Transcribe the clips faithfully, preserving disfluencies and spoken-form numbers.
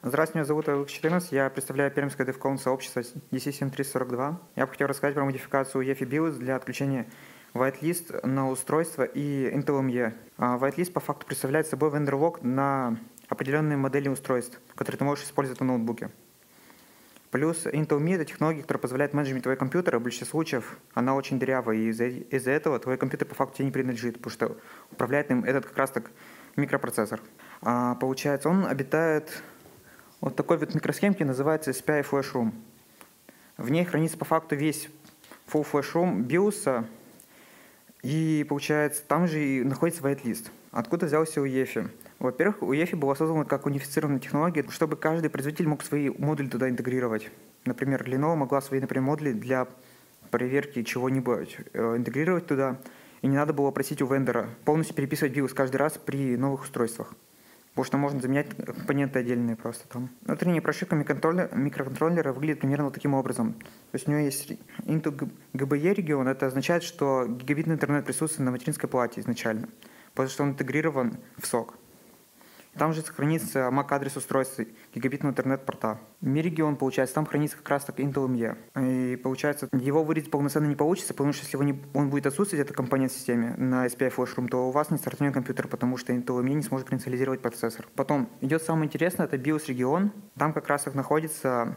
Здравствуйте, меня зовут Alex четырнадцать, я представляю пермское DevCon сообщество ди си семь триста сорок два. Я бы хотел рассказать про модификацию и эф ай BIOS для отключения whitelist на устройство и Intel эм и. А whitelist по факту представляет собой vendor lock на определенные модели устройств, которые ты можешь использовать в ноутбуке. Плюс Intel эм и — это технология, которая позволяет менеджерить твой компьютер. В большинстве случаев она очень дырявая, и из-за из этого твой компьютер по факту тебе не принадлежит, потому что управляет им этот как раз так микропроцессор. А, получается, он обитает вот такой вот микросхемки, называется эс пи ай Flash Room. В ней хранится по факту весь full Flash Room BIOS, и получается там же и находится whitelist. Откуда взялся у и эф ай? Во-первых, у и эф ай была создана как унифицированная технология, чтобы каждый производитель мог свои модули туда интегрировать. Например, Lenovo могла свои, например, модули для проверки чего-нибудь э, интегрировать туда, и не надо было просить у вендора полностью переписывать BIOS каждый раз при новых устройствах. Потому что можно заменять компоненты отдельные просто там. Внутренняя прошивка микроконтроллера, микроконтроллера выглядит примерно вот таким образом. То есть у него есть Intel джи би и регион, это означает, что гигабитный интернет присутствует на материнской плате изначально, потому что он интегрирован в сок. Там же хранится мак-адрес устройства гигабитного интернет-порта. Ми-регион, получается, там хранится как раз так Intel эм и. И получается, его вырезать полноценно не получится, потому что если он, не, он будет отсутствовать, этот компонент в системе на эс пи ай Flash Room, то у вас не стартанет компьютер, потому что Intel эм не сможет инициализировать процессор. Потом идет самое интересное, это BIOS-регион. Там как раз так находится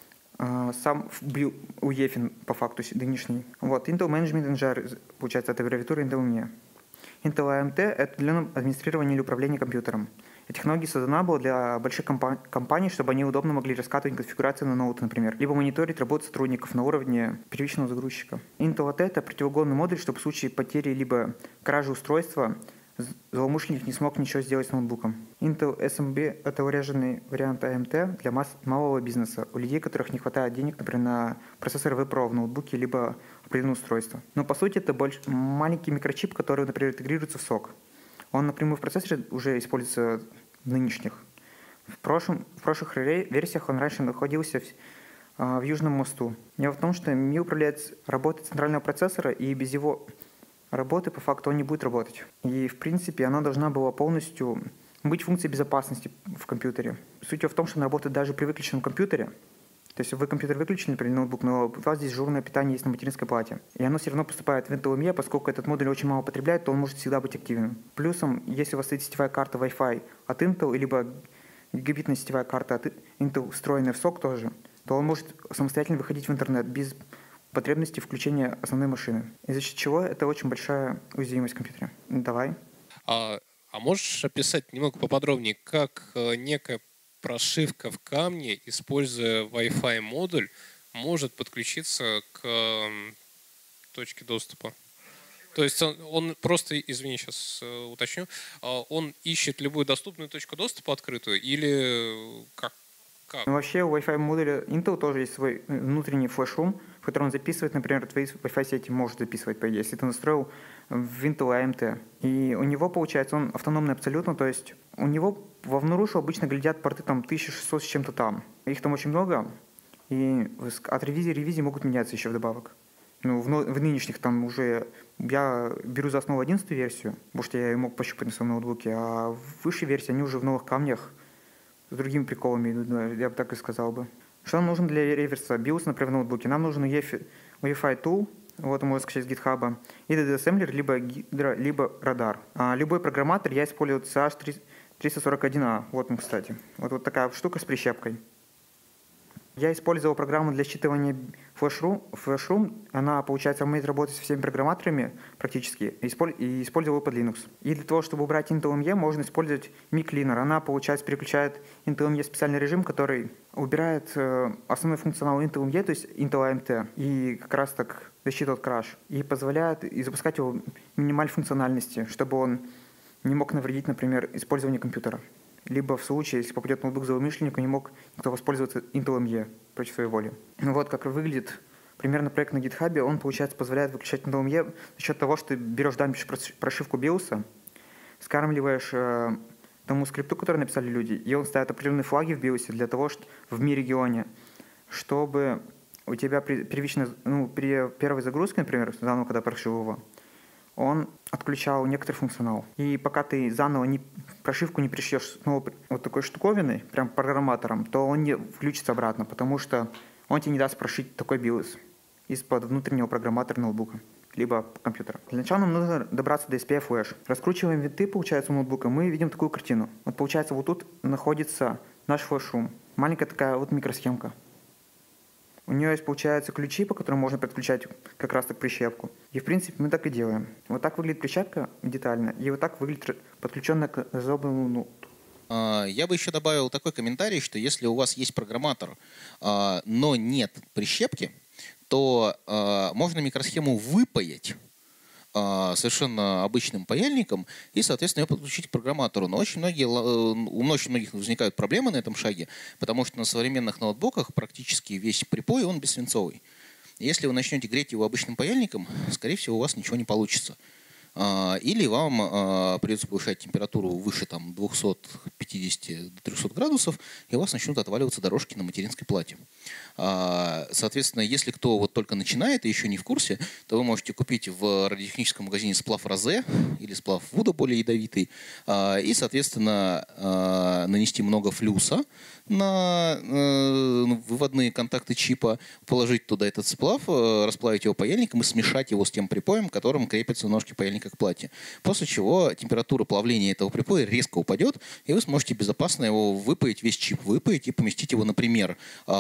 э, сам у и эф ай по факту нынешний. Вот, Intel Management Engine, получается, это аббревиатура Intel эм и. Intel эй эм ти — это для администрирования или управления компьютером. Эта технология создана была для больших компаний, чтобы они удобно могли раскатывать конфигурацию на ноуты, например, либо мониторить работу сотрудников на уровне первичного загрузчика. Intel эй ти — это противоугонный модуль, чтобы в случае потери либо кражи устройства злоумышленник не смог ничего сделать с ноутбуком. Intel эс эм би — это уреженный вариант эй эм ти для малого бизнеса, у людей, у которых не хватает денег, например, на процессор веб-про в ноутбуке, либо определенное устройство. Но по сути это больш... маленький микрочип, который, например, интегрируется в сок. Он напрямую в процессоре уже используется в нынешних. В, прошлом, в прошлых версиях он раньше находился в, в Южном мосту. Дело в том, что эм и управляет работой центрального процессора, и без его работы по факту он не будет работать. И в принципе она должна была полностью быть функцией безопасности в компьютере. Суть в том, что она работает даже при выключенном компьютере. То есть вы компьютер выключили, например, ноутбук, но у вас здесь дежурное питание есть на материнской плате. И оно все равно поступает в Intel эм и, поскольку этот модуль очень мало потребляет, то он может всегда быть активным. Плюсом, если у вас стоит сетевая карта Wi-Fi от Intel, либо гигабитная сетевая карта от Intel, встроенная в сок тоже, то он может самостоятельно выходить в интернет без потребности включения основной машины. Из-за чего это очень большая уязвимость в компьютере. Давай. А, а можешь описать немного поподробнее, как некая прошивка в камне, используя Wi-Fi модуль, может подключиться к точке доступа? То есть он, он просто, извини, сейчас э, уточню, он ищет любую доступную точку доступа открытую или как? как? Ну, вообще у Wi-Fi модуля Intel тоже есть свой внутренний флеш-рум, в котором он записывает, например, твои Wi-Fi сети может записывать, по идее, если ты настроил в Intel эй эм ти. И у него, получается, он автономный абсолютно, то есть у него во внурушу обычно глядят порты там тысяча шестьсот с чем-то там. Их там очень много, и от ревизии ревизии могут меняться еще вдобавок. Ну, в, в нынешних там уже я беру за основу одиннадцатую версию, потому что я мог пощупать на своем ноутбуке, а в высшей версии они уже в новых камнях с другими приколами, я бы так и сказал бы. Что нам нужно для реверса BIOS, например, в ноутбуке? Нам нужен ю эф ай Tool, вот можно скачать с GitHub, и ди ди Assembler, либо, либо радар. А любой программатор я использую си эйч триста сорок один а, вот он, кстати. Вот, вот такая штука с прищепкой. Я использовал программу для считывания FlashRoom. FlashRoom, она, получается, умеет работать со всеми программаторами практически, и использовал ее под Linux. И для того, чтобы убрать Intel эм и, можно использовать miCleaner. Она, получается, переключает Intel эм и в специальный режим, который убирает э, основной функционал Intel эм и, то есть Intel эй эм ти, и как раз так защиту от краш. И позволяет и запускать его в минимальной функциональности, чтобы он не мог навредить, например, использованию компьютера. Либо в случае, если попадет ноутбук злоумышленнику, не мог никто воспользоваться Intel эм и против своей воли. Ну вот как выглядит примерно проект на GitHub. Он, получается, позволяет выключать Intel эм и за счет того, что ты берешь, дампишь прошивку BIOS, скармливаешь э, тому скрипту, который написали люди, и он ставит определенные флаги в BIOS для того, что в ми-регионе, чтобы у тебя при, первично, ну, при первой загрузке, например, заново, когда прошил его, он отключал некоторый функционал. И пока ты заново не прошивку не пришьешь снова вот такой штуковиной, прям программатором, то он не включится обратно, потому что он тебе не даст прошить такой BIOS из-под внутреннего программатора ноутбука, либо компьютера. Для начала нам нужно добраться до эс пи ай Flash. Раскручиваем винты, получается, у ноутбука, мы видим такую картину. Вот получается, вот тут находится наш флеш-рум. Маленькая такая вот микросхемка. У нее есть, получается, ключи, по которым можно подключать как раз так прищепку. И, в принципе, мы так и делаем. Вот так выглядит прищепка детально, и вот так выглядит подключенная к разобранному ноуту. Я бы еще добавил такой комментарий, что если у вас есть программатор, но нет прищепки, то можно микросхему выпаять совершенно обычным паяльником и, соответственно, ее подключить к программатору. Но очень многие, у очень многих возникают проблемы на этом шаге, потому что на современных ноутбуках практически весь припой, он бессвинцовый. Если вы начнете греть его обычным паяльником, скорее всего, у вас ничего не получится. Или вам придется повышать температуру выше там, двухсот пятидесяти до трёхсот градусов, и у вас начнут отваливаться дорожки на материнской плате. Соответственно, если кто вот только начинает и еще не в курсе, то вы можете купить в радиотехническом магазине сплав Розе или сплав Вуда более ядовитый, и, соответственно, нанести много флюса на выводные контакты чипа, положить туда этот сплав, расплавить его паяльником и смешать его с тем припоем, которым крепятся ножки паяльника к плате. После чего температура плавления этого припоя резко упадет, и вы сможете безопасно его выпаять, весь чип выпаять и поместить его, например,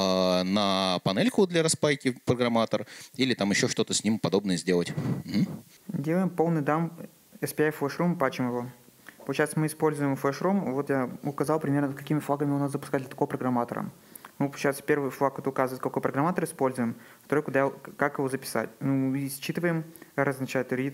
на панельку для распайки программатор или там еще что-то с ним подобное сделать. Делаем полный дамп эс пи ай Flash-Room, патчим его. Получается, мы используем Flash-Room. Вот я указал примерно, какими флагами у нас запускать для такого программатора. Ну, получается, первый флаг это указывает, какой программатор используем, второй, куда, как его записать. Ну, и считываем, R означает read,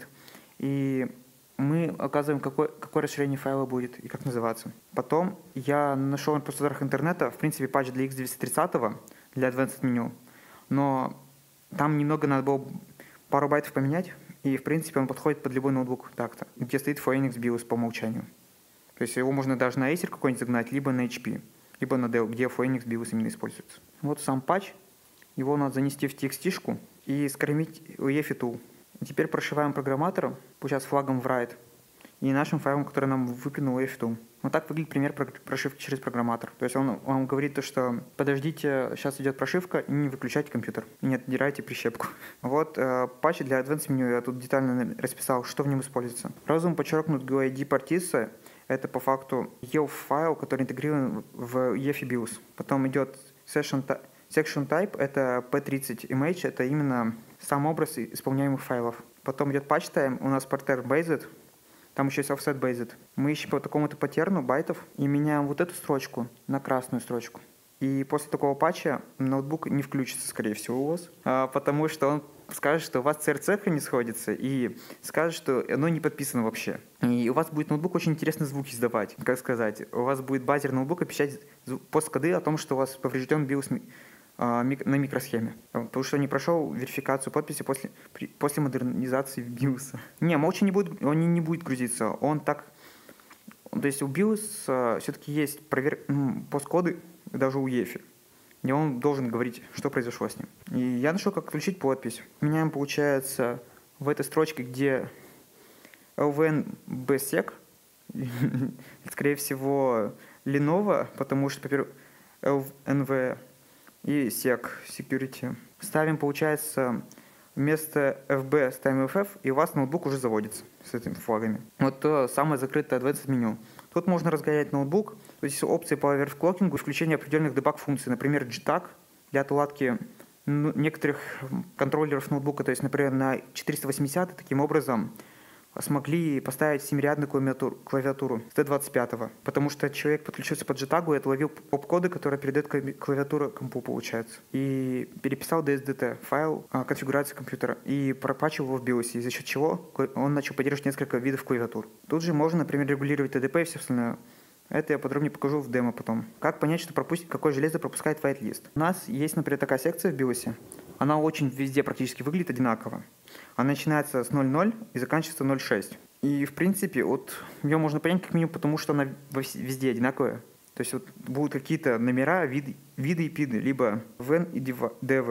и мы указываем, какое, какое расширение файла будет и как называться. Потом я нашел на просторах интернета, в принципе, патч для икс двести тридцать для Advanced Menu, но там немного надо было пару байтов поменять, и, в принципе, он подходит под любой ноутбук так-то, где стоит Phoenix BIOS по умолчанию. То есть его можно даже на Acer какой-нибудь загнать, либо на эйч пи, либо на Dell, где Phoenix BIOS именно используется. Вот сам патч, его надо занести в ти экс ти-шку и скормить у и эф ай Tool. И теперь прошиваем программатором, получается флагом в write, и нашим файлом, который нам выплюнул у и эф ай Tool. Вот так выглядит пример прошивки через программатор. То есть он вам говорит то, что подождите, сейчас идет прошивка, и не выключайте компьютер, и не отдирайте прищепку. Вот э, патч для Advanced Menu, я тут детально расписал, что в нем используется. Разум подчеркнут джи ай ди партиция, это по факту и эл файл, который интегрирован в и эф ай BIOS. Потом идет session, section type, это пи тридцать image, это именно сам образ исполняемых файлов. Потом идет patch time, у нас pattern based, там еще есть offset based. Мы ищем по такому-то паттерну байтов и меняем вот эту строчку на красную строчку. И после такого патча ноутбук не включится, скорее всего, у вас, а, потому что он скажет, что у вас си эр цифры не сходятся, и скажет, что оно не подписано вообще. И у вас будет ноутбук очень интересные звуки издавать, как сказать. У вас будет базер ноутбука печатать посткоды о том, что у вас поврежден BIOS на микросхеме, потому что не прошел верификацию подписи после, после модернизации BIOS. Не, молча не будет, он не, не будет грузиться, он так... То есть у BIOS все-таки есть провер... посткоды, даже у и эф ай, и он должен говорить, что произошло с ним. И я нашел, как отключить подпись. Меняем, получается, в этой строчке, где эл ви эн бсек, скорее всего, Lenovo, потому что эл эн ви и sec, security. Ставим, получается, вместо эф би ставим эф эф, и у вас ноутбук уже заводится с этими флагами. Вот то самое закрытое Advanced меню. Тут можно разгонять ноутбук, то есть опции по оверклокингу и включение определенных дебаг-функций, например, джи таг для отладки некоторых контроллеров ноутбука, то есть, например, на четыреста восемьдесят таким образом смогли поставить семирядную клавиатуру, клавиатуру с тэ двадцать пять, потому что человек подключился по джи тагу и отловил оп-коды, которые передает клавиатура компу, получается, и переписал ди эс ди ти файл а, конфигурации компьютера и пропатчил его в BIOS, из-за счет чего он начал поддерживать несколько видов клавиатур. Тут же можно, например, регулировать тэ дэ пэ и все остальное. Это я подробнее покажу в демо потом. Как понять, что пропустить, какое железо пропускает whitelist? У нас есть, например, такая секция в BIOS. Она очень везде практически выглядит одинаково. Она начинается с ноль ноль и заканчивается ноль шесть. И, в принципе, вот ее можно понять как минимум, потому что она везде одинаковая. То есть вот будут какие-то номера, виды, виды и пиды, либо вен и девы.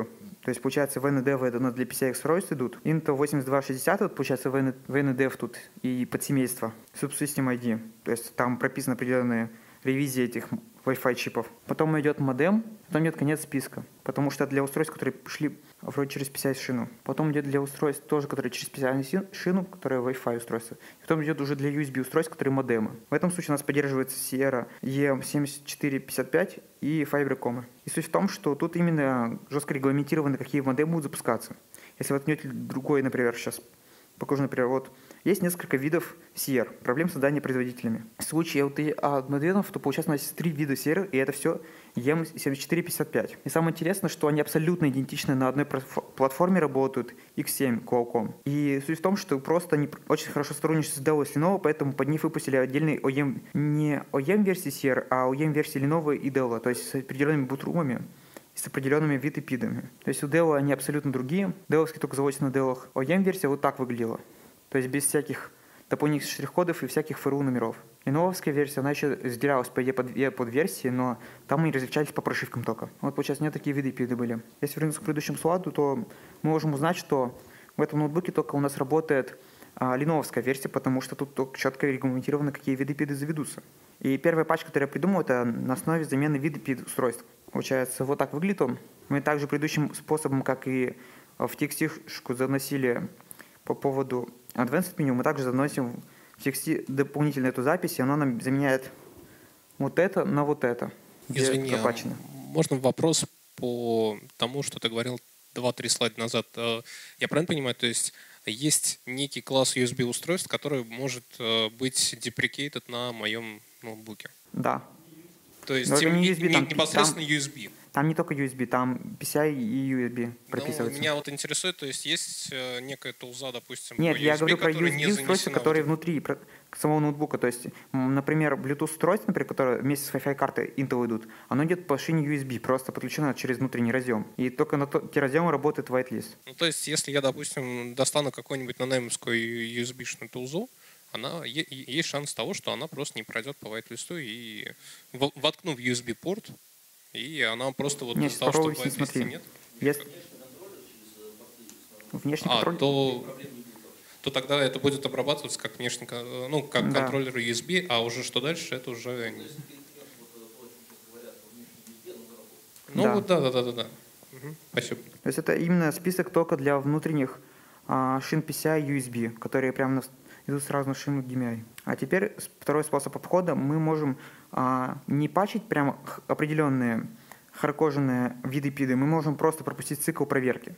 То есть, получается, ви эн ди это у нас для пи си ай устройств идут. Intel восемьдесят два шестьдесят, вот, получается, ви эн ди тут и подсемейство. Subsystem ай ди. То есть, там прописаны определенные ревизии этих Wi-Fi чипов. Потом идет модем, потом идет конец списка. Потому что для устройств, которые шли вроде через пи си ай-шину. Потом идет для устройств тоже, которые через пи си ай-шину, которые Wi-Fi устройства. Потом идет уже для ю эс би-устройств, которые модемы. В этом случае у нас поддерживается Sierra и эм семьдесят четыре пятьдесят пять и Fibercom. И суть в том, что тут именно жестко регламентировано, какие модемы будут запускаться. Если вы возьмете другой, например, сейчас покажу, например, вот есть несколько видов си ар, проблем создания производителями. В случае эл ти и-модемов, то получается у нас есть три вида си ар, и это все и эм семьдесят четыре пятьдесят пять. И самое интересное, что они абсолютно идентичны, на одной платформе работают, икс семь Qualcomm. И суть в том, что просто они очень хорошо сотрудничают с Dell и Lenovo, поэтому под них выпустили отдельный о и эм, не о и эм-версии си ар, а о и эм-версии Lenovo и Dell, то есть с определенными бутрумами и с определенными вид-эпидами. То есть у Dell они абсолютно другие. Деловские только заводятся на Dell. о и эм-версия вот так выглядела. То есть без всяких дополнительных штрих-кодов и всяких эф эр у номеров. И нововская версия, она еще разделялась по идее под, под версии, но там они различались по прошивкам только. Вот, получается, не такие виды пиды были. Если вернуться к предыдущему слайду, то мы можем узнать, что в этом ноутбуке только у нас работает а, леновская версия, потому что тут только четко регламентировано, какие виды пиды заведутся. И первая патч, которую я придумал, это на основе замены вида пид устройств. Получается, вот так выглядит он. Мы также предыдущим способом, как и в текстишку заносили по поводу Advanced меню, мы также заносим в тексте дополнительно эту запись, и она нам заменяет вот это на вот это. Извини, а можно вопрос по тому, что ты говорил два-три слайда назад? Я правильно понимаю, то есть есть некий класс ю эс би-устройств, который может быть deprecated на моем ноутбуке? Да. То есть не, не ю эс би, не, там, непосредственно там, ю эс би? Там не только ю эс би, там пи си ай и ю эс би прописывается. Ну, меня вот интересует, то есть есть некая тулза, допустим, Нет, по ю эс би, я говорю про ю эс би-устройства, которые в... внутри самого ноутбука. То есть, например, Bluetooth-устройство, например, которое вместе с Wi-Fi картой Intel идут, оно идет по шине ю эс би, просто подключено через внутренний разъем. И только на те разъемы работает whitelist. Ну, то есть, если я, допустим, достану какую-нибудь нонеймовскую ю эс би-шную тулзу, она, есть шанс того, что она просто не пройдет по whitelist и воткну в ю эс би-порт, и она просто вот нет, из-за того, что в whitelist нет. Если... Внешний а, контроль... то, то тогда это будет обрабатываться как внешний, ну, как да. контроллер ю эс би, а уже что дальше, это уже... Ну, да. вот да, да, да, да, да. Угу. Спасибо. То есть это именно список только для внутренних а, шин пи си ай ю эс би, которые прямо идут сразу на шину ди эм ай. А теперь второй способ обхода. Мы можем а, не патчить прямо определенные хардкоженные виды пиды, мы можем просто пропустить цикл проверки.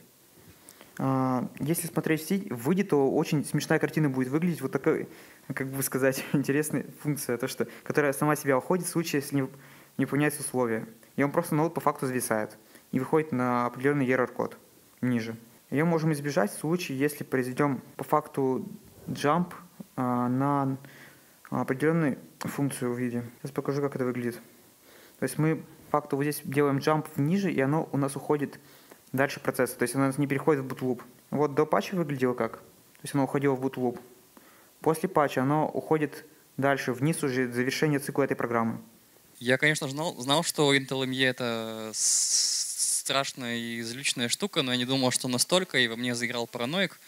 А, если смотреть в сеть, выйдет, то очень смешная картина будет выглядеть. Вот такая, как бы сказать, интересная функция, то, что, которая сама себя уходит в случае, если не, не выполняются условия. И он просто ноут по факту зависает и выходит на определенный error-код ниже. Ее можем избежать в случае, если произведем по факту jump а, на определенную функцию в виде. Сейчас покажу, как это выглядит. То есть мы по факту вот здесь делаем jump ниже, и оно у нас уходит дальше процесса. То есть оно у нас не переходит в bootloop. Вот до патча выглядело как. То есть оно уходило в bootloop. После патча оно уходит дальше, вниз уже завершение цикла этой программы. Я, конечно, знал, знал, что Intel эм и это страшная и злючная штука, но я не думал, что настолько, и во мне заиграл параноик.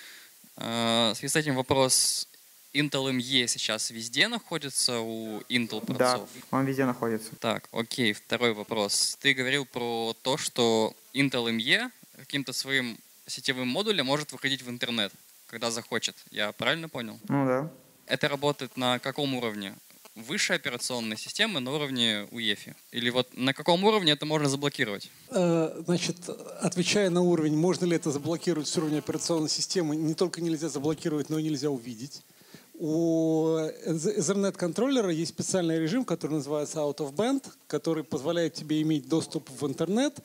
В связи с этим вопрос: Intel эм и сейчас везде находится у Intel процессоров? Да, он везде находится. Так, окей, второй вопрос. Ты говорил про то, что Intel эм и каким-то своим сетевым модулем может выходить в интернет, когда захочет. Я правильно понял? Ну да. Это работает на каком уровне? Высшей операционной системы на уровне ю и эф и? Или вот на каком уровне это можно заблокировать? Значит, отвечая на уровень, можно ли это заблокировать с уровня операционной системы, не только нельзя заблокировать, но и нельзя увидеть. У Ethernet-контроллера есть специальный режим, который называется Out of Band, который позволяет тебе иметь доступ в интернет,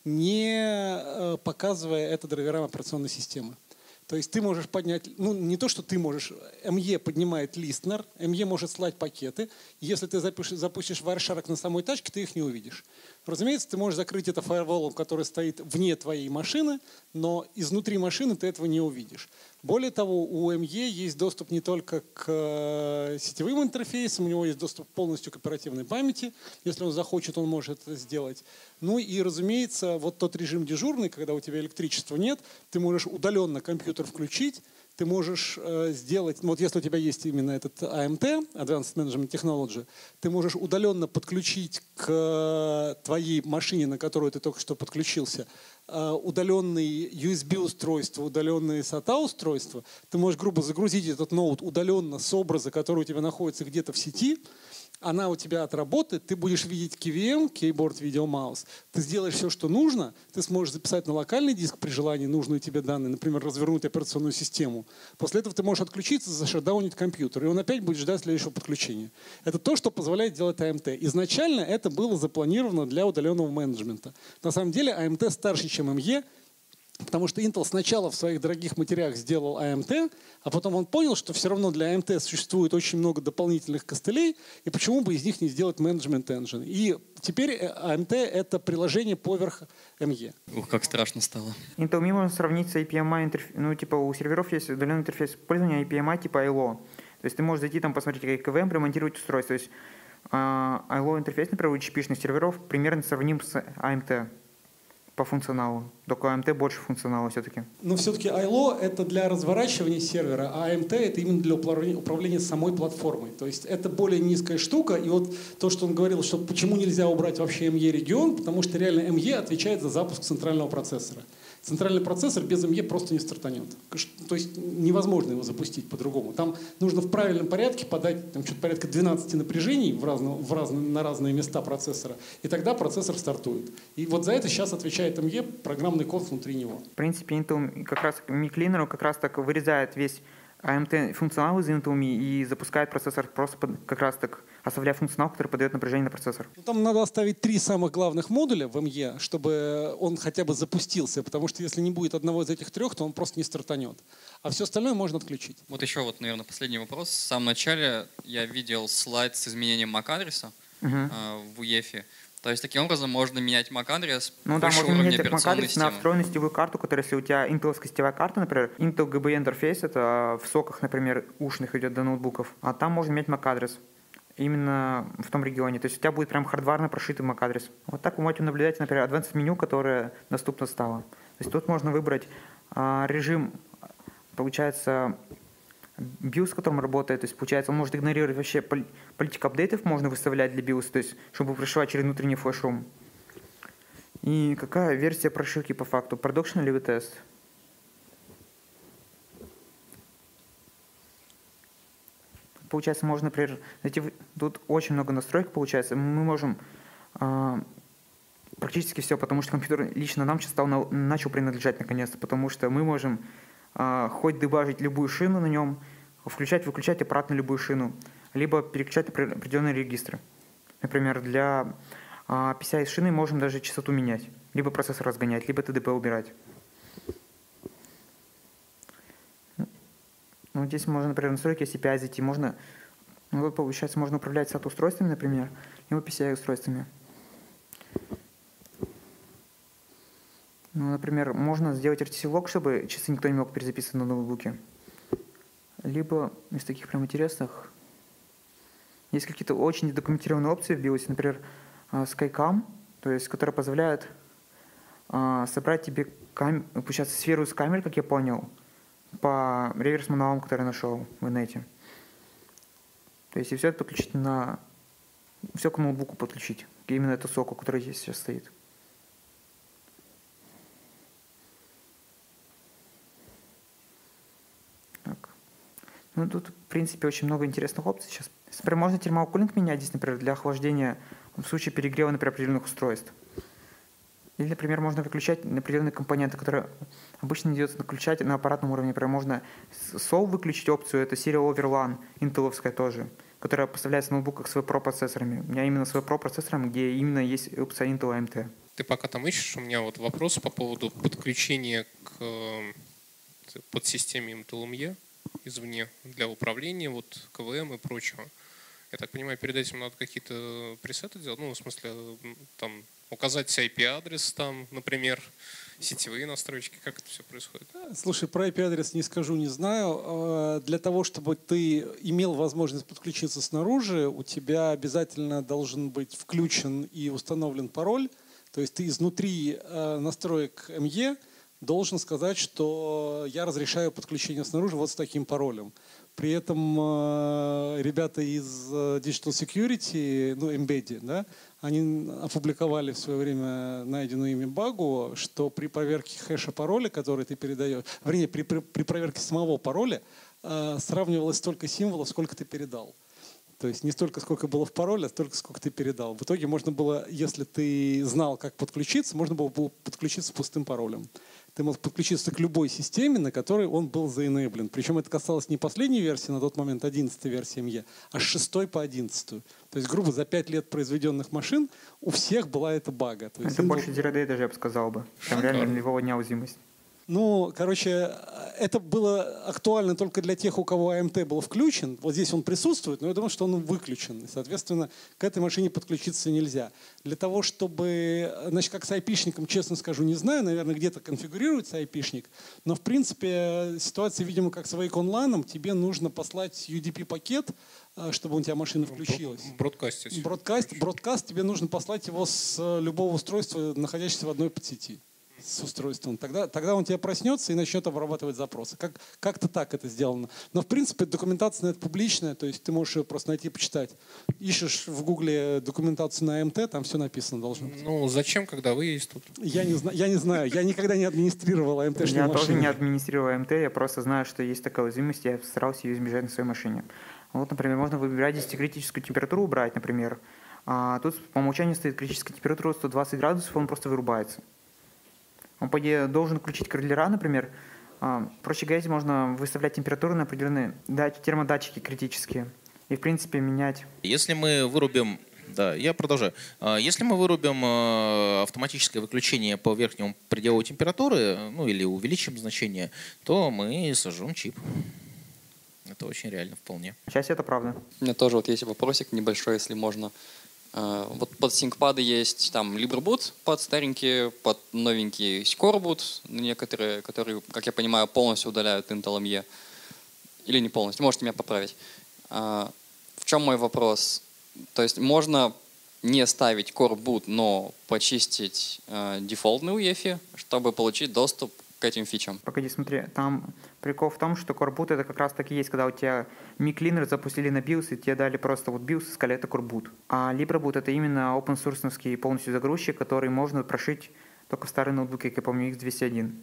не показывая это драйверам операционной системы. То есть ты можешь поднять, ну не то, что ты можешь, эм и поднимает листнер, эм и может слать пакеты. Если ты запишешь, запустишь Wireshark на самой тачке, ты их не увидишь. Разумеется, ты можешь закрыть это фаерволом, который стоит вне твоей машины, но изнутри машины ты этого не увидишь. Более того, у эм и есть доступ не только к сетевым интерфейсам, у него есть доступ полностью к оперативной памяти. Если он захочет, он может это сделать. Ну и, разумеется, вот тот режим дежурный, когда у тебя электричества нет, ты можешь удаленно компьютер включить, ты можешь э, сделать, ну вот если у тебя есть именно этот эй эм ти, Advanced Management Technology, ты можешь удаленно подключить к э, твоей машине, на которую ты только что подключился, э, удаленные ю эс би-устройства, удаленные сата-устройства. Ты можешь грубо загрузить этот ноут удаленно с образа, который у тебя находится где-то в сети, она у тебя отработает, ты будешь видеть кей ви эм, Keyboard Video Mouse, ты сделаешь все, что нужно, ты сможешь записать на локальный диск при желании нужные тебе данные, например, развернуть операционную систему. После этого ты можешь отключиться, зашатдаунить компьютер, и он опять будет ждать следующего подключения. Это то, что позволяет делать эй эм ти. Изначально это было запланировано для удаленного менеджмента. На самом деле эй эм ти старше, чем эм и, потому что Intel сначала в своих дорогих матерях сделал эй эм ти, а потом он понял, что все равно для эй эм ти существует очень много дополнительных костылей, и почему бы из них не сделать менеджмент engine. И теперь эй эм ти — это приложение поверх эм и. Ух, как страшно стало. Intel эм и можно сравнить с эй пи эм ай интерфейсом. Ну, типа у серверов есть удаленный интерфейс пользования эй пи эм ай типа ай эл о. То есть ты можешь зайти там посмотреть, как ка ви эм, ремонтировать устройство. То есть ай эл о интерфейс, например, у эйч пи-шных серверов примерно сравним с эй эм ти по функционалу. Только эй эм ти больше функционала все-таки. Но все-таки ай эл о — это для разворачивания сервера, а эй эм ти — это именно для управления, управления самой платформой. То есть это более низкая штука. И вот то, что он говорил, что почему нельзя убрать вообще эм и регион, потому что реально эм и отвечает за запуск центрального процессора. Центральный процессор без эм и просто не стартанет. То есть невозможно его запустить по-другому. Там нужно в правильном порядке подать там, что-то порядка двенадцати напряжений в разно, в разно, на разные места процессора, и тогда процессор стартует. И вот за это сейчас отвечает эм и, программный код внутри него. В принципе, Intel как раз эм и Cleaner как раз так вырезает весь эй эм ти функционал из Intel эм и и запускает процессор просто под, как раз так, оставляя функционал, который подает напряжение на процессор. Там надо оставить три самых главных модуля в эм и, чтобы он хотя бы запустился, потому что если не будет одного из этих трех, то он просто не стартанет. А все остальное можно отключить. Вот еще вот, наверное, последний вопрос. В самом начале я видел слайд с изменением эм эй си-адреса Uh-huh. э, в ю и эф. То есть таким образом можно менять эм эй си-адрес Ну да, выше можно уровня менять эм операционной эй си на системы. встроенную сетевую карту, которая, если у тебя интеловская сетевая карта, например, Intel джи би интерфейс, это в соках, например, ушных идет до ноутбуков, а там можно менять эм эй си-адрес именно в том регионе. То есть у тебя будет прям хардварно прошитый эм эй си-адрес. Вот так вы можете наблюдать, например, Advanced меню, которое доступно стало. То есть тут можно выбрать а, режим, получается, биос, с которым работает, то есть получается, он может игнорировать вообще политику апдейтов, можно выставлять для биоса, то есть чтобы прошивать через внутренний флеш-рум. И какая версия прошивки по факту, Production или ви ти эс? Получается, можно, например, найти, тут очень много настроек получается, мы можем а, практически все, потому что компьютер лично нам сейчас стал, на, начал принадлежать наконец-то, потому что мы можем а, хоть дебажить любую шину на нем, включать-выключать аппарат на любую шину, либо переключать определенные регистры. Например, для а, пи си ай шины можем даже частоту менять, либо процессор разгонять, либо ти ди пи убирать. Ну, здесь можно, например, настройки эс пи ай зайти, можно, ну, вот, получается, можно управлять сат-устройствами, например, либо пи си ай-устройствами. Ну, например, можно сделать эр ти си-лог, чтобы часы никто не мог перезаписывать на ноутбуке. Либо из таких прям интересных есть какие-то очень недокументированные опции в биосе, например, SkyCam, то есть, которая позволяет а, собрать тебе кам... получается, сферу из камер, как я понял, по реверс-мануалам, который я нашел в инете. То есть и все это подключить на... Все к ноутбуку подключить. Именно эту соку, которая здесь сейчас стоит. Так. Ну тут, в принципе, очень много интересных опций сейчас. Например, можно термоукулинг менять здесь, например, для охлаждения в случае перегрева, например, определенных устройств. Или, например, можно выключать определенные компоненты, которые обычно не идется включать на аппаратном уровне. Например, можно сол выключить опцию, это Serial Overlan, интеловская тоже, которая поставляется в ноутбуках с ви про процессорами. У меня именно с ви про процессором, где именно есть опция Intel эй эм ти. Ты пока там ищешь, у меня вот вопрос по поводу подключения к подсистеме Intel эм и извне для управления, вот ка ви эм и прочего. Я так понимаю, перед этим надо какие-то пресеты делать, ну, в смысле, там, указать ай пи-адрес там, например, сетевые настройки? Как это все происходит? Слушай, про ай пи-адрес не скажу, не знаю. Для того, чтобы ты имел возможность подключиться снаружи, у тебя обязательно должен быть включен и установлен пароль. То есть ты изнутри настроек эм и должен сказать, что я разрешаю подключение снаружи вот с таким паролем. При этом э, ребята из э, Digital Security, ну, Embedded, да, они опубликовали в свое время найденную ими багу, что при проверке хэша пароля, который ты передаешь, вернее, при, при, при проверке самого пароля э, сравнивалось столько символов, сколько ты передал. То есть не столько, сколько было в пароле, а столько, сколько ты передал. В итоге можно было, если ты знал, как подключиться, можно было подключиться с пустым паролем. Ты мог подключиться к любой системе, на которой он был заэнейблен. Причем это касалось не последней версии, на тот момент одиннадцатой версии эм и, а с шестой по одиннадцатую. То есть, грубо, за пять лет произведенных машин у всех была эта бага. То есть, это больше zero day даже, я бы сказал бы. Там реально нулевого дня уязвимость. Ну, короче, это было актуально только для тех, у кого эй эм ти был включен. Вот здесь он присутствует, но я думаю, что он выключен. И, соответственно, к этой машине подключиться нельзя. Для того, чтобы, значит, как с айпишником, честно скажу, не знаю, наверное, где-то конфигурируется айпишник, но, в принципе, ситуация, видимо, как с Wake Online, тебе нужно послать ю ди пи-пакет, чтобы у тебя машина включилась. Бродкаст. Бродкаст, бродкаст, тебе нужно послать его с любого устройства, находящегося в одной подсети. С устройством. Тогда, тогда он тебя проснется и начнет обрабатывать запросы. Как, как-то так это сделано. Но в принципе документация на это публичная, то есть ты можешь ее просто найти и почитать. Ищешь в гугле документацию на эй эм ти, там все написано должно быть. Ну зачем, когда вы есть тут? Я не, я не знаю, я никогда не администрировал эй эм ти-шные Я машины. тоже не администрировал эй эм ти, я просто знаю, что есть такая уязвимость, я старался ее избежать на своей машине. Вот, например, можно выбирать, если критическую температуру убрать, например. А тут по умолчанию стоит критическая температура сто двадцать градусов, он просто вырубается. Он, по идее, должен включить коррелера, например. Проще говоря, можно выставлять температуру на определенные термодатчики критические и, в принципе, менять. Если мы вырубим... Да, я продолжаю. Если мы вырубим автоматическое выключение по верхнему пределу температуры, ну или увеличим значение, то мы сожжем чип. Это очень реально вполне. Сейчас это правда. У меня тоже вот есть вопросик небольшой, если можно. Вот под ThinkPad есть там LibreBoot под старенькие, под новенькие ScoreBoot, некоторые, которые, как я понимаю, полностью удаляют Intel эм и. Или не полностью, можете меня поправить. В чем мой вопрос? То есть можно не ставить Core Boot, но почистить дефолтный ю и эф и, чтобы получить доступ к этим фичам. Погоди, смотри, там прикол в том, что Core Boot это как раз таки есть, когда у тебя Mi-Cleaner запустили на BIOS, и тебе дали просто вот BIOS и сказали, это Core Boot. А LibreBoot это именно open-source полностью загрузчик, который можно прошить только в старый ноутбук, как я помню, икс двести один.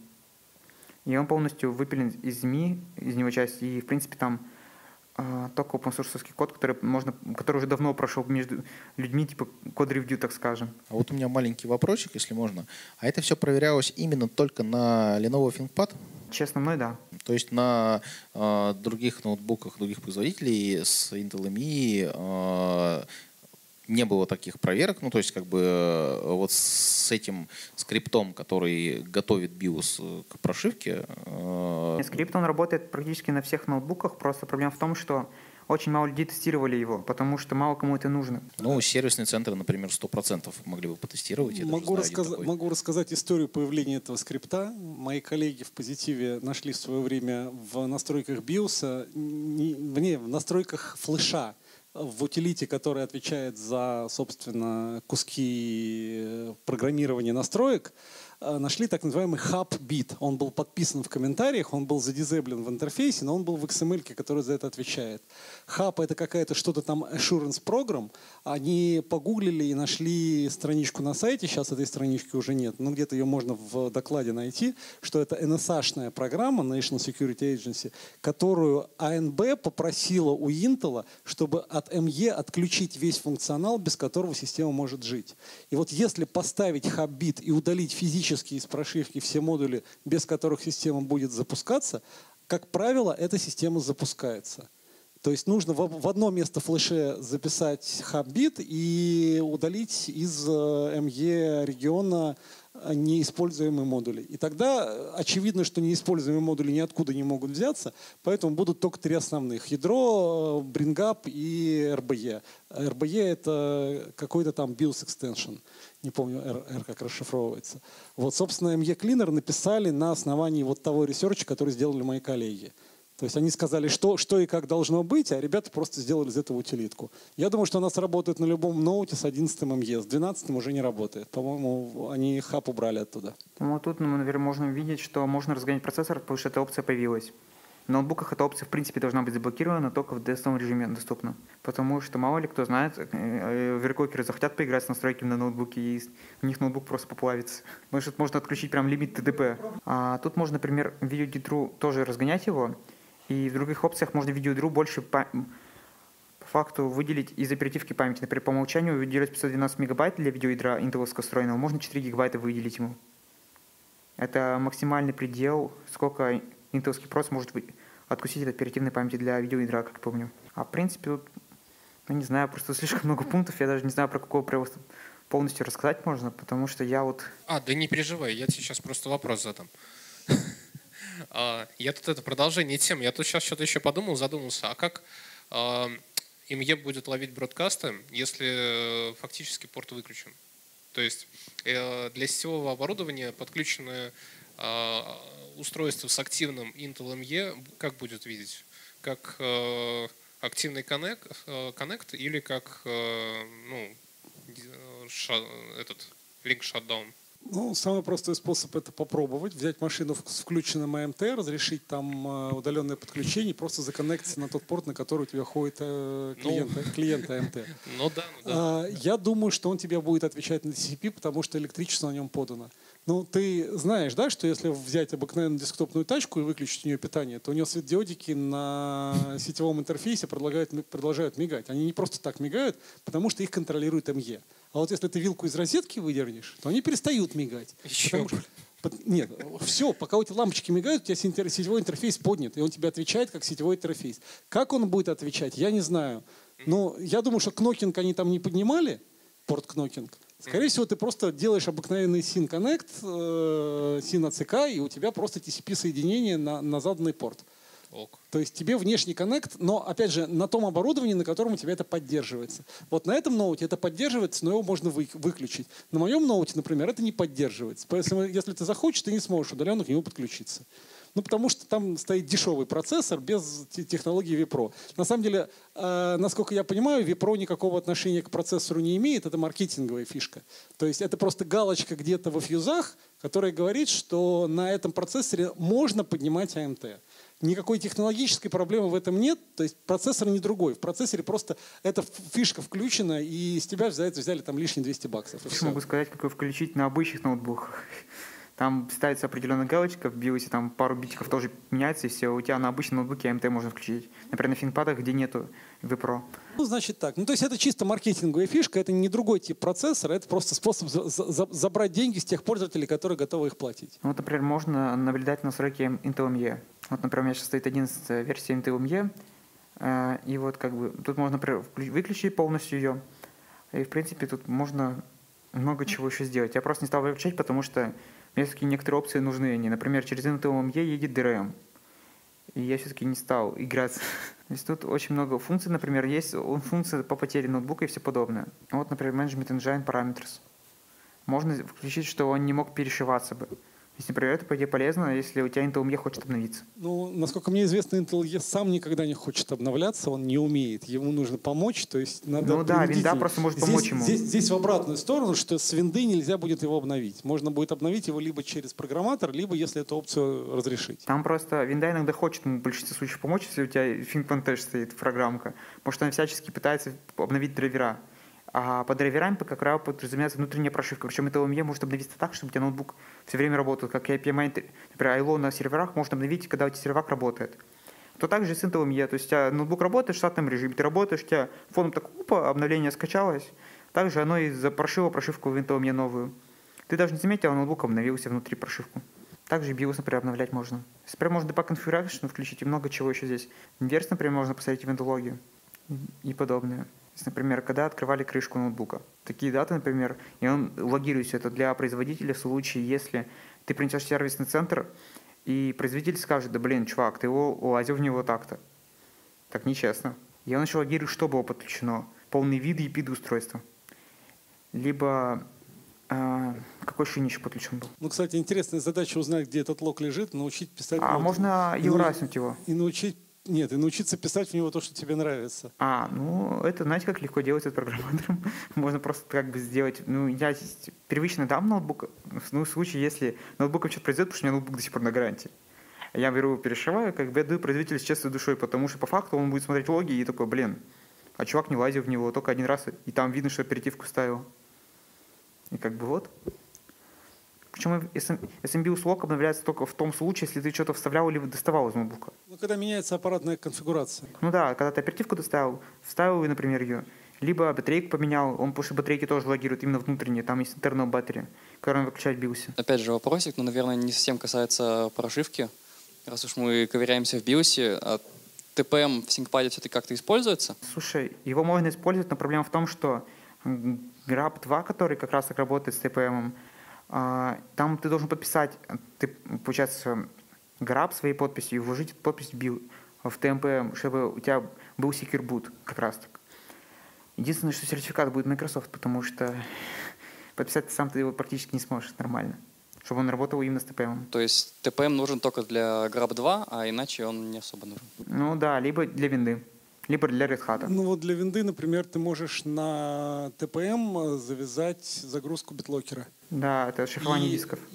И он полностью выпилен из эм и, из него часть, и в принципе там э, только open-source код, который, можно, который уже давно прошел между людьми, типа код-ревью, так скажем. А вот у меня маленький вопросик, если можно. А это все проверялось именно только на Lenovo ThinkPad? Честно, мной, да. То есть на э, других ноутбуках, других производителей с Intel эм и э, не было таких проверок, ну то есть как бы э, вот с этим скриптом, который готовит BIOS к прошивке. Э, Скрипт, он работает практически на всех ноутбуках, просто проблема в том, что очень мало людей тестировали его, потому что мало кому это нужно. Ну, сервисные центры, например, сто процентов могли бы потестировать. Я могу, рассказ... могу рассказать историю появления этого скрипта. Мои коллеги в Позитиве нашли в свое время в настройках BIOS, не, не, в настройках флеша, в утилите, который отвечает за, собственно, куски программирования настроек, нашли так называемый hub-bit. Он был подписан в комментариях, он был задизейблен в интерфейсе, но он был в икс эм эль, который за это отвечает. Hub — это какая-то что-то там assurance program. Они погуглили и нашли страничку на сайте, сейчас этой странички уже нет, но где-то ее можно в докладе найти, что это эн эс эй-шная программа, National Security Agency, которую эй эн би попросила у Intel, чтобы от эм и отключить весь функционал, без которого система может жить. И вот если поставить hub-bit и удалить физически из прошивки все модули, без которых система будет запускаться, как правило, эта система запускается. То есть нужно в, в одно место флеше записать хаб-бит и удалить из эм и региона неиспользуемые модули. И тогда очевидно, что неиспользуемые модули ниоткуда не могут взяться, поэтому будут только три основных. Ядро, BringUp и эр би и. эр би и — это какой-то там BIOS extension. Не помню, R, R как расшифровывается. Вот, собственно, эм и Cleaner написали на основании вот того ресерча, который сделали мои коллеги. То есть они сказали, что, что и как должно быть, а ребята просто сделали из этого утилитку. Я думаю, что у нас работает на любом ноуте с одиннадцатым эм и, с двенадцатым уже не работает. По-моему, они хаб убрали оттуда. Ну, тут, ну, наверное, можно увидеть, что можно разгонять процессор, потому что эта опция появилась. В ноутбуках эта опция, в принципе, должна быть заблокирована, только в тестовом режиме доступна. Потому что, мало ли кто знает, оверклокеры захотят поиграть с настройками на ноутбуке, и у них ноутбук просто поплавится. Может, можно отключить прям лимит тэ дэ пэ. А тут можно, например, в видеодру тоже разгонять его, и в других опциях можно в видеодру больше по, по факту выделить из оперативки памяти. Например, по умолчанию выделять пятьсот двенадцать мегабайт для видеоядра интеловского встроенного, можно четыре гигабайта выделить ему. Это максимальный предел, сколько интеловский прос может откусить от оперативной памяти для видеоядра, как помню. А в принципе, тут, ну, не знаю, просто слишком много пунктов, я даже не знаю, про какого просто полностью рассказать можно, потому что я вот... А, да не переживай, я тебе сейчас просто вопрос задам. Я тут это продолжение темы. Я тут сейчас что-то еще подумал, задумался. А как эм и будет ловить бродкасты, если фактически порт выключен? То есть для сетевого оборудования подключенное устройство с активным Intel эм и как будет видеть? Как активный коннект, коннект или как ну, этот link shutdown? Ну, самый простой способ — это попробовать, взять машину с включенным эй эм ти, разрешить там удаленное подключение, просто законнектиться на тот порт, на который у тебя ходит клиент, ну, клиент эй эм ти. Ну да, ну да. А, я думаю, что он тебе будет отвечать на ти си пи, потому что электричество на нем подано. Ну, ты знаешь, да, что если взять обыкновенную десктопную тачку и выключить у нее питание, то у нее светодиодики на сетевом интерфейсе продолжают, продолжают мигать. Они не просто так мигают, потому что их контролирует эм и. А вот если ты вилку из розетки выдернешь, то они перестают мигать. Еще Что, нет, все, пока у тебя лампочки мигают, у тебя сетевой интерфейс поднят, и он тебе отвечает как сетевой интерфейс. Как он будет отвечать, я не знаю. Но я думаю, что кнокинг они там не поднимали, порт кнокинг. Скорее всего, ты просто делаешь обыкновенный син коннект, син эй си кей, и у тебя просто ти си пи-соединение на, на заданный порт. Ок. То есть тебе внешний коннект, но, опять же, на том оборудовании, на котором у тебя это поддерживается. Вот на этом ноуте это поддерживается, но его можно вы, выключить. На моем ноуте, например, это не поддерживается. Поэтому, если ты захочешь, ты не сможешь удаленно к нему подключиться. Ну, потому что там стоит дешевый процессор без технологии випро. На самом деле, э, насколько я понимаю, випро никакого отношения к процессору не имеет. Это маркетинговая фишка. То есть это просто галочка где-то во фьюзах, которая говорит, что на этом процессоре можно поднимать эй эм ти. Никакой технологической проблемы в этом нет. То есть процессор не другой. В процессоре просто эта фишка включена, и с тебя взяли, взяли там лишние двести баксов. Я могу сказать, как ее включить на обычных ноутбуках. Там ставится определенная галочка в биосе, там пару битиков тоже меняется, и все. У тебя на обычном ноутбуке эй эм ти можно включить. Например, на ThinkPad'ах, где нету випро. Ну, значит так. Ну, то есть это чисто маркетинговая фишка, это не другой тип процессора, это просто способ за за забрать деньги с тех пользователей, которые готовы их платить. Вот, например, можно наблюдать настройки Intel эм и. Вот, например, у меня сейчас стоит одиннадцатая версия Intel эм и, и вот как бы тут можно, например, выключить полностью ее, и, в принципе, тут можно много чего еще сделать. Я просто не стал выключать, потому что мне все-таки некоторые опции нужны. Они, например, через Intel эм и едет ди ар эм. И я все-таки не стал играться. То есть тут очень много функций, например, есть функции по потере ноутбука и все подобное. Вот, например, Management Engine Parameters. Можно включить, что он не мог перешиваться бы. То есть, например, это, по идее, полезно, если у тебя Intel эм и хочет обновиться. Ну, насколько мне известно, Intel эм и сам никогда не хочет обновляться, он не умеет, ему нужно помочь, то есть надо... Ну да, винда просто может здесь, помочь ему. Здесь, здесь в обратную сторону, что с винды нельзя будет его обновить. Можно будет обновить его либо через программатор, либо если эту опцию разрешить. Там просто винда иногда хочет ему в большинстве случаев помочь, если у тебя ThinkPad стоит программка, потому что она всячески пытается обновить драйвера. А под драйверами, как правило, подразумевается внутренняя прошивка. Причем это эм и может обновиться так, чтобы у тебя ноутбук все время работал. Как и эй пи эм ай, например, ай эл о на серверах может обновить, когда у тебя сервак работает. То также и с Intel эм и. То есть у тебя ноутбук работает в штатном режиме, ты работаешь, у тебя фоном так, опа, обновление скачалось. Также оно и запрошило прошивку в Intel эм и новую. Ты даже не заметил, а ноутбук обновился внутри прошивку. Также BIOS, например, обновлять можно. Например, можно Debug Configuration включить и много чего еще здесь. Инверс, например, можно посмотреть ивентологию и подобное. Есть, например, когда открывали крышку ноутбука. Такие даты, например, и он логирует все это для производителя в случае, если ты принесешь сервисный центр, и производитель скажет: да блин, чувак, ты его улазил в него так-то. Так нечестно. И он еще логирует, что было подключено. Полные виды и пиды устройства. Либо а, какой шин еще подключен был. Ну, кстати, интересная задача узнать, где этот лог лежит, научить писать. А лог. можно И юраснуть его. И научить Нет, и научиться писать в него то, что тебе нравится. А, ну, это, знаете, как легко делать это программатором. Можно просто как бы сделать... Ну, я первично дам ноутбук, ну, в случае, если ноутбуком что-то произойдет, потому что у меня ноутбук до сих пор на гарантии. Я беру, перешиваю, как бы отдаю производителю с чистой душой, потому что по факту он будет смотреть логи и такой: блин, а чувак не лазил в него только один раз, и там видно, что оперативку ставил. И как бы вот. Причем эс эм биос лог обновляется только в том случае, если ты что-то вставлял или доставал из ноутбука. Ну, когда меняется аппаратная конфигурация. Ну да, когда ты оперативку доставил, вставил, например, ее, либо батарейку поменял, он, потому что батарейки тоже логируют именно внутренние, там есть internal battery, которую он выключает в биосе. Опять же вопросик, но, наверное, не совсем касается прошивки. Раз уж мы ковыряемся в биосе, а ти пи эм в ThinkPad все-таки как-то используется? Слушай, его можно использовать, но проблема в том, что граб два, который как раз так работает с ти пи эм, там ты должен подписать, ты, получается, граб своей подписью и вложить эту подпись в ти эм пи эм, чтобы у тебя был Secure Boot как раз так. Единственное, что сертификат будет Microsoft, потому что подписать сам ты его практически не сможешь нормально, чтобы он работал именно с ти пи эм. То есть ти пи эм нужен только для граб два, а иначе он не особо нужен? Ну да, либо для винды, либо для Red Hat. Ну вот для винды, например, ты можешь на ти пи эм завязать загрузку битлокера. Да, это шифрование и, дисков.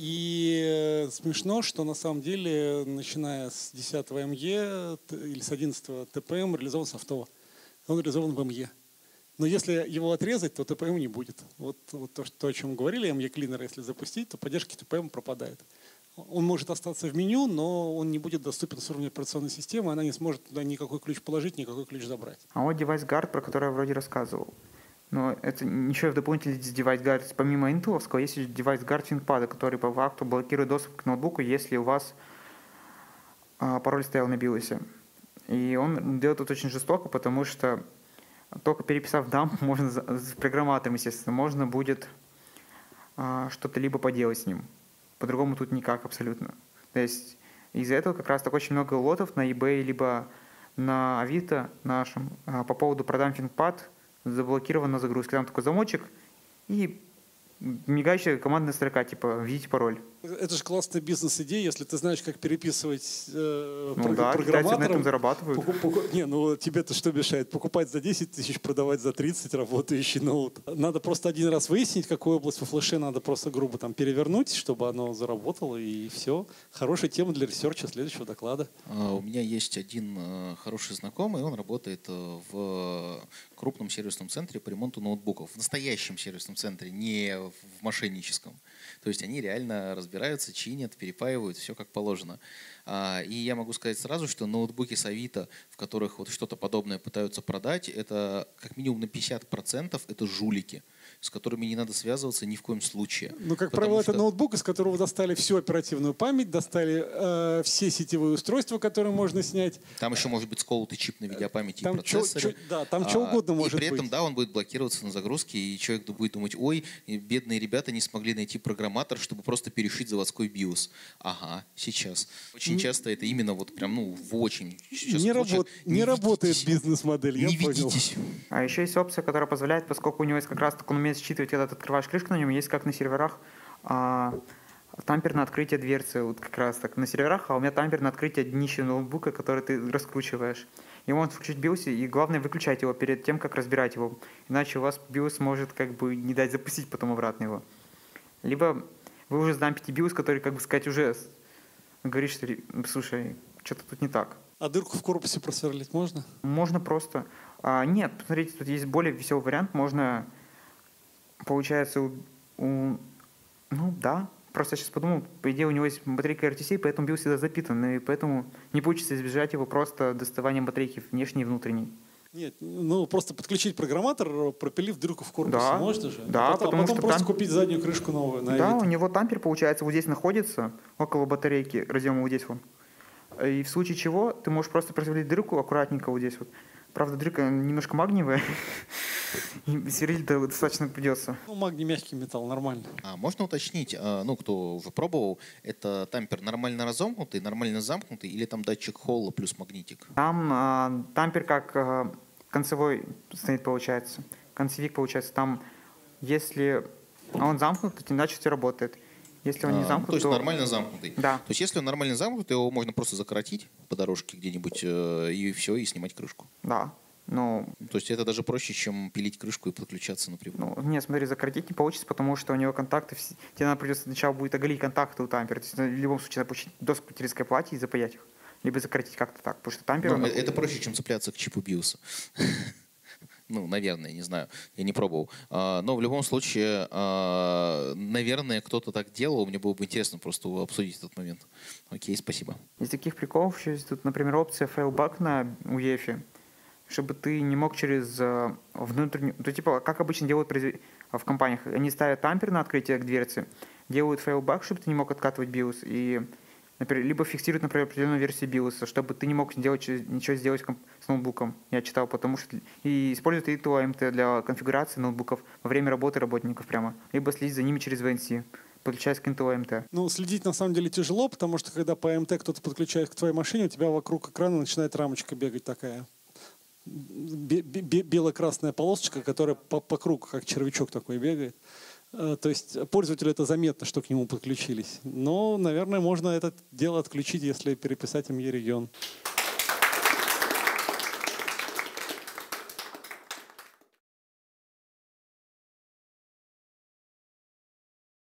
И э, смешно, что на самом деле, начиная с десятого эм и или с одиннадцатого ти пи эм реализован софтово. Он реализован в эм и. Но если его отрезать, то ти пи эм не будет. Вот, вот то, что, то, о чем говорили, эм и Cleaner, если запустить, то поддержка ти пи эм пропадает. Он может остаться в меню, но он не будет доступен с уровня операционной системы, она не сможет туда никакой ключ положить, никакой ключ забрать. А вот Device Guard, про который я вроде рассказывал. Но это ничего в дополнительный Device Guard. Помимо интеловского, есть Device Guard ThinkPad, который по факту блокирует доступ к ноутбуку, если у вас а, пароль стоял на биосе. И он делает это очень жестоко, потому что только переписав дамп, можно, с программатором, естественно, можно будет а, что-то либо поделать с ним. По-другому тут никак абсолютно. То есть из-за этого как раз так очень много лотов на eBay, либо на Авито нашем а, по поводу продам ThinkPad заблокирован на загрузке. Там такой замочек и мигающая командная строка, типа «введите пароль». Это же классная бизнес-идея, если ты знаешь, как переписывать э, ну, про- да, программаторам. на этом зарабатывают. Покуп- покуп- Не, ну тебе-то что мешает? Покупать за десять тысяч, продавать за тридцать работающий ноут. Надо просто один раз выяснить, какую область во флеше надо просто грубо там перевернуть, чтобы оно заработало, и все. Хорошая тема для ресерча следующего доклада. А, У меня есть один э, хороший знакомый, он работает э, в крупном сервисном центре по ремонту ноутбуков. В настоящем сервисном центре, не в мошенническом. То есть они реально разбираются, чинят, перепаивают, все как положено. А, И я могу сказать сразу, что ноутбуки с Авито, в которых вот что-то подобное пытаются продать, это как минимум на пятьдесят процентов это жулики, с которыми не надо связываться ни в коем случае. Ну, как Потому правило, что- это ноутбук, из которого достали всю оперативную память, достали э, все сетевые устройства, которые можно снять. Там еще может быть сколотый чип на видеопамяти Там и процессоре. чё- чё- да, там чё угодно и может при этом, быть. да, он будет блокироваться на загрузке, и человек будет думать: ой, бедные ребята не смогли найти программатор, чтобы просто перешить заводской биос. Ага, сейчас. Очень часто это именно вот прям, ну, в очень... сейчас Не, лучше работ- не работает ведитесь. бизнес-модель, я Не понял. ведитесь. А еще есть опция, которая позволяет, поскольку у него есть как раз так он умеет считывать, когда ты открываешь крышку на нем, есть как на серверах а, тампер на открытие дверцы, вот как раз так на серверах, а у меня тампер на открытие днища ноутбука, который ты раскручиваешь. И можно включить биос, и главное выключать его перед тем, как разбирать его. Иначе у вас биос может как бы не дать запустить потом обратно его. Либо вы уже сдампите биос, который, как бы сказать, уже говорит, что слушай, что-то тут не так. А дырку в корпусе просверлить можно? Можно просто... А, нет, посмотрите, тут есть более веселый вариант. Можно, получается, у, у- ну да, просто я сейчас подумал, по идее у него есть батарейка эр ти си, поэтому биос всегда запитан, и поэтому не получится избежать его просто доставанием батарейки внешней и внутренней. Нет, ну просто подключить программатор, пропилив дырку в корпусе, Да, можно же? да, а потом, потому а потом что просто там- купить заднюю крышку новую на Да, Авито. у него тампер, получается, вот здесь находится, около батарейки, разъема вот здесь вот. И в случае чего ты можешь просто просверлить дырку аккуратненько вот здесь вот. Правда, дырка немножко магниевая, и сверлить-то достаточно придется. Ну, магний мягкий металл, нормально. А можно уточнить, а, ну, кто уже пробовал, это тампер нормально разомкнутый, нормально замкнутый или там датчик холла плюс магнитик? Там а, тампер как а, концевой стоит, получается. Концевик, получается. Там, если он замкнут, то значит все работает. Если он не А, замкнут, то есть нормально замкнутый. Да. То есть если он нормально замкнутый, его можно просто закоротить по дорожке где-нибудь э, и все, и снимать крышку. Да. Ну, То есть это даже проще, чем пилить крышку и подключаться напрямую. ну, нет, смотри, закоротить не получится, потому что у него контакты, вс- тебе надо придется сначала будет оголить контакты у тампера. То есть в любом случае надо получить доску материнской платье и запаять их. Либо закоротить как-то так, потому что тампер... Ну, он- э- это проще, чем цепляться к чипу биоса. Ну, наверное, не знаю, я не пробовал. А, Но в любом случае, а, наверное, кто-то так делал. Мне было бы интересно просто обсудить этот момент. Окей, спасибо. Из таких приколов еще есть тут, например, опция failback на у и эф, чтобы ты не мог через э, внутреннюю... То, типа, как обычно делают произве- в компаниях, они ставят тампер на открытие к дверцы, делают failback, чтобы ты не мог откатывать биос, и, например, либо фиксируют, например, определенную версию биоса, чтобы ты не мог сделать, через- ничего сделать комп- с ноутбуком. Я читал, потому что... И используют интел эй эм ти для конфигурации ноутбуков во время работы работников прямо, либо следить за ними через ви эн си, подключаясь к интел эй эм ти. Ну, следить на самом деле тяжело, потому что когда по эй эм ти кто-то подключает к твоей машине, у тебя вокруг экрана начинает рамочка бегать такая. Бе- бе- Бело-красная полосочка, которая по, по кругу, как червячок такой, бегает. Э, То есть пользователю это заметно, что к нему подключились. Но, наверное, можно это дело отключить, если переписать эм и регион.